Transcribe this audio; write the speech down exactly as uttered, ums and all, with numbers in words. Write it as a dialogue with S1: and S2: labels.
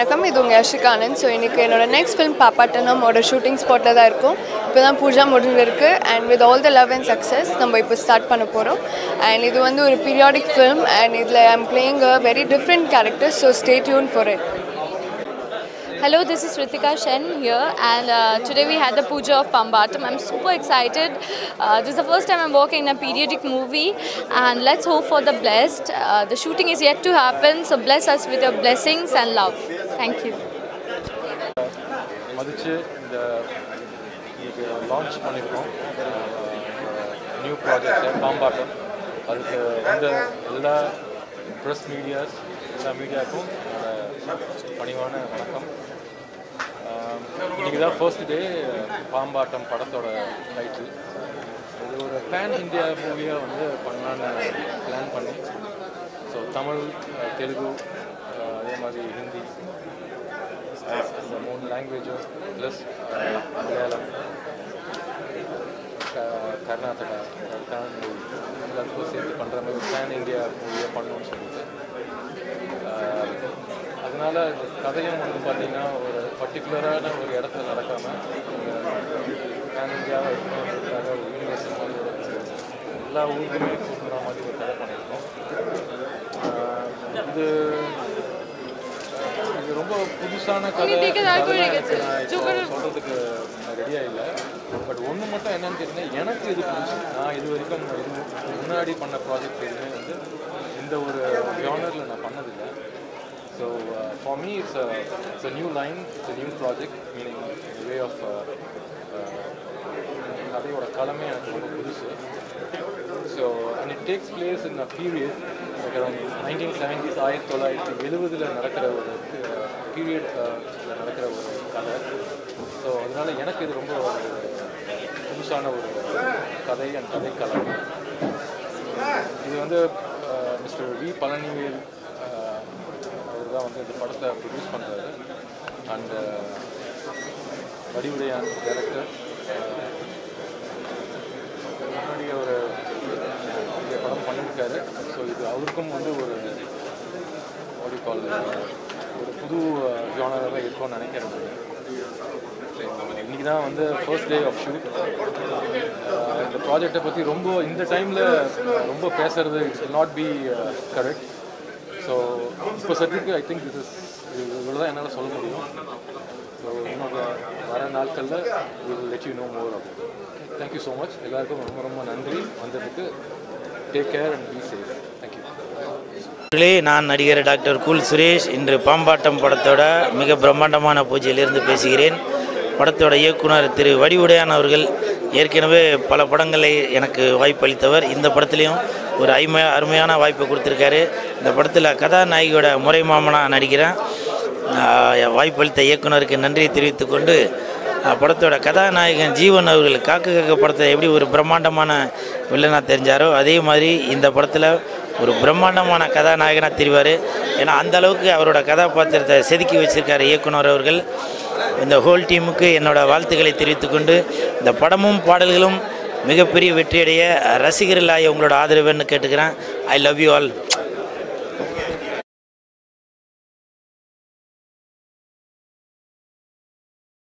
S1: வணக்கம் இது உங்க Yashika Anand. So இன்னைக்கு என்னோட next film PAMBATTAM ஓட shooting spotல தான் இருக்கும். இப்போதான் POOJA முடிஞ்சிருக்கு and with all the love and success நம்ம இப்போ ஸ்டார்ட் பண்ண போறோம். And இது வந்து ஒரு periodic film and இதுல I am playing a very different character, so stay tuned for it.
S2: Hello, this is RitikaSen here, and uh, today we had the POOJA of PAMBATTAM. I'm super excited. Uh, this is the first time I'm working in a periodic movie, and let's hope for the best. Uh, the shooting is yet to happen, so bless us with your blessings and love. Thank you.
S3: மதிச்சு இந்த இன்னைக்கு launch பண்ணியிருக்கோம் new project பாம்பாட்டம். அதுக்கு வந்த எல்லா press medias எல்லா மீடியாவுக்கும் பணிவான வணக்கம். இன்றைக்கி தான் ஃபர்ஸ்ட் டே பாம்பாட்டம் படத்தோட டைட்டில். இது ஒரு பேன் இந்தியா மூவியாக வந்து பண்ணலான்னு பிளான் பண்ணி ஸோ தமிழ், தெலுங்கு, அதே மாதிரி ஹிந்தி, இந்த மூணு லாங்குவேஜும் ப்ளஸ் மலையாளம், கர்நாடகா, தமிழ் எல்லாத்துக்கும் சேர்த்து பண்ணுற மாதிரி பேன் இந்தியா மூவியாக பண்ணணும்னு சொல்லிட்டு அதனால் கதையும் வந்து பார்த்திங்கன்னா ஒரு பர்டிகுலரான ஒரு இடத்துல நடக்காமல் பேன் இந்தியாவை இருக்கணுன்றதுக்காக ஒரு யூனிவர்சல் மாதிரி எல்லா ஊருக்குமே கொடுக்குற மாதிரி ஒரு கதை பண்ணியிருக்கோம். இது இது ரொம்ப புதுசான கதை சொல்கிறதுக்கு ரெடியாக இல்லை. பட் ஒன்று மட்டும் என்னன்னு கேட்டிங்கன்னா எனக்கு இது புதுசு. நான் இது வரைக்கும் இது முன்னாடி பண்ண ப்ராஜெக்ட் எதுவுமே வந்து இந்த ஒரு ஜானரில் நான் பண்ணதில்லை. So uh, for me it's a, it's a new line, it's a new project, meaning a way of கதையோட களமே எனக்கு ரொம்ப புதுசு. So and it takes place in a period like around nineteen seventies, ஆயிரத்தி தொள்ளாயிரத்தி எழுபதில் நடக்கிற ஒரு பீரியட் நடக்கிற ஒரு கதை. ஸோ அதனால் எனக்கு இது ரொம்ப புதுசான ஒரு கதை அண்ட் கதைக்களம். இது வந்து மிஸ்டர் வி பழனிவேல் தான் வந்து இந்த படத்தை ப்ரொடியூஸ் பண்ணுறாரு. அண்ட் வடிவுடையான் டைரக்டர் முன்னாடி ஒரு இந்த படம் பண்ணியிருக்காரு. ஸோ இது அவருக்கும் வந்து ஒரு ஓடிகால் ஒரு புது ஜானராக இருக்கும்னு நினைக்கிறேன். இன்றைக்கி தான் வந்து ஃபர்ஸ்ட் டே ஆஃப் ஷூட். இந்த ப்ராஜெக்டை பற்றி ரொம்ப இந்த டைமில் ரொம்ப பேசுகிறது it's will not be correct. So இப்போ certificate I think this is இவ்வளோ தான் என்னால் சொல்ல முடியும். ஸோ இன்னொரு வர நாட்களில் we will let you know more about. Thank you so much. எல்லாருக்கும் ரொம்ப ரொம்ப நன்றி வந்ததுக்கு. Take care and be safe. Thank you.
S4: நான் நடிகர் டாக்டர் கூல் சுரேஷ். இன்று பாம்பாட்டம் படத்தோட மிக பிரம்மாண்டமான பூஜையிலிருந்து பேசுகிறேன். படத்தோட இயக்குனர் திரு வடிவுடையான் அவர்கள் ஏற்கனவே பல படங்களை எனக்கு வாய்ப்பளித்தவர். இந்த படத்துலேயும் ஒரு ஐமையா அருமையான வாய்ப்பை கொடுத்துருக்காரு. இந்த படத்தில் கதாநாயகியோட முறை மாமனாக நடிக்கிறேன். வாய்ப்பளித்த இயக்குனருக்கு நன்றியை தெரிவித்து கொண்டு படத்தோட கதாநாயகன் ஜீவன் அவர்கள் காக்க காக்க படத்தை எப்படி ஒரு பிரம்மாண்டமான வில்லனாக தெரிஞ்சாரோ அதே மாதிரி இந்த படத்தில் ஒரு பிரம்மாண்டமான கதாநாயகனாக தெரிவார். ஏன்னா அந்தளவுக்கு அவரோட கதாபாத்திரத்தை செதுக்கி வச்சுருக்கார் இயக்குனர் அவர்கள். இந்த ஹோல் டீமுக்கு என்னோடய வாழ்த்துக்களை தெரிவித்துக்கொண்டு இந்த படமும் பாடல்களும் மிகப்பெரிய வெற்றியடைய ரசிகர்களாக உங்களோட ஆதரவுன்னு கேட்டுக்கிறேன். I love you all.